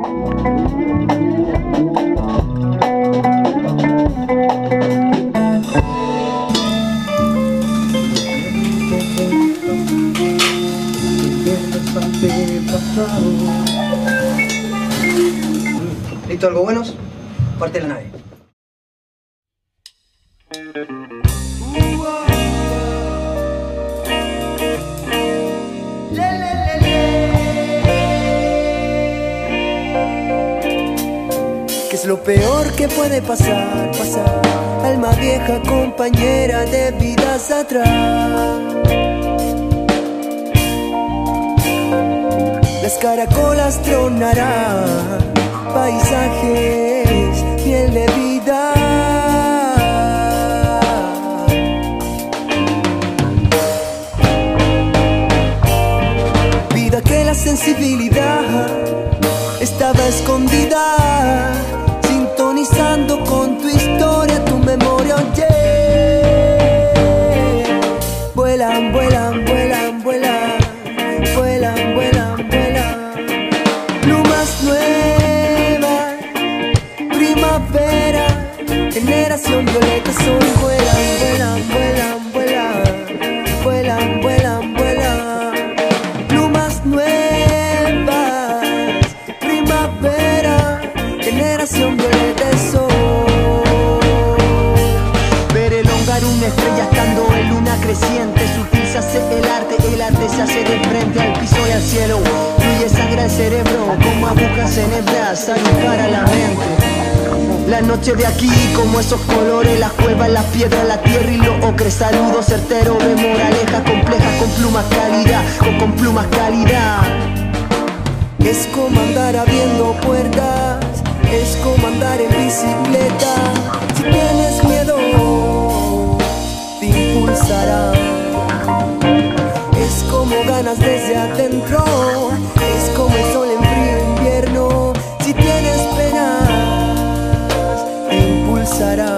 ¿Listo? ¿Algo buenos? Parte la nave. ¿Qué es lo peor que puede pasar? Alma vieja, compañera de vidas atrás. Las caracolas tronarán, paisajes, piel de vida. Vida que la sensibilidad estaba escondida, sintonizando con tu historia, tu memoria, oye. Vuelan, vuelan, vuelan, vuelan, vuelan, vuelan, vuelan. Plumas nuevas, primavera, generación violeta, son vuelan, vuelan, vuelan, vuelan, vuelan, vuelan, vuelan. Plumas nuevas, primavera, generación violeta, sol. Ver elongar una estrella estando en luna creciente, sutil se hace el arte se hace de frente al piso y al cielo. Fluye sangre al cerebro como agujas enhebradas a para la mente. La noche de aquí como esos colores, las cuevas, las piedras, la tierra y lo ocre. Saludo certero de moraleja compleja con plumas calidad, con plumas calidad. Es como andar abriendo puertas, es como andar en bicicleta. Si tienes miedo, te impulsará. Es como ganas desde adentro, es como el sol en frío invierno. Si tienes penas, te impulsará.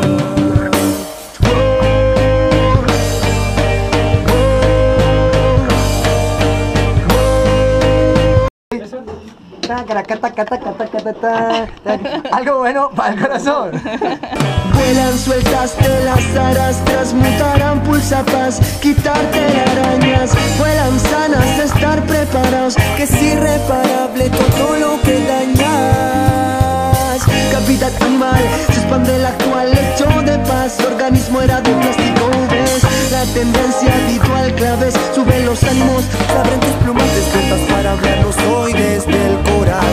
Algo bueno para el corazón. Vuelan sueltas de las aras, transmutarán pulsapaz, quitarte arañas. Vuelan sanas de estar preparados, que es irreparable todo lo que dañas. Cavidad animal, se expande el actual lecho de paz. Organismo era de plástico, ves la tendencia habitual, claves, suben los ánimos. Se abren tus plumas despiertas para hablarnos hoy desde el corazón.